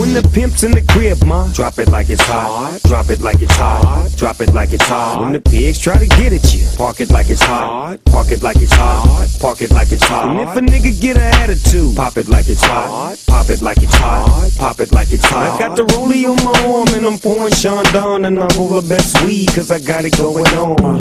When the pimp's in the crib, ma, drop it like it's hot. Drop it like it's hot. Drop it like it's hot. When the pigs try to get at you, park it like it's hot. Park it like it's hot. Park it like it's hot. And if a nigga get an attitude, pop it like it's hot. Pop it like it's hot. Pop it like it's hot. I got the rollie on my arm and I'm pouring Sean Don and I'm over best weed 'cause I got it going on.